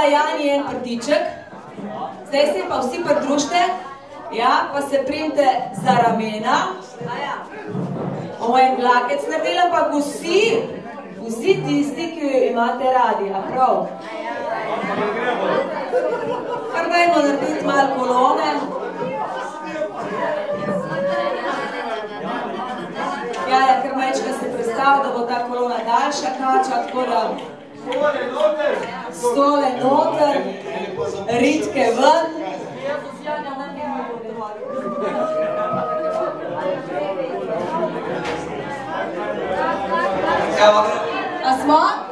Jani en prtiček, zdaj se pa vsi pridružite, ja, pa se primite za ramena. Bomo en vlakec naredili, ampak vsi tisti, ki imate radi, a prav? Kar dajmo narediti malo kolone. Ja, kar majčka se predstav, da bo ta kolona daljša kača, tako da stole noter, ritke ven. A smo?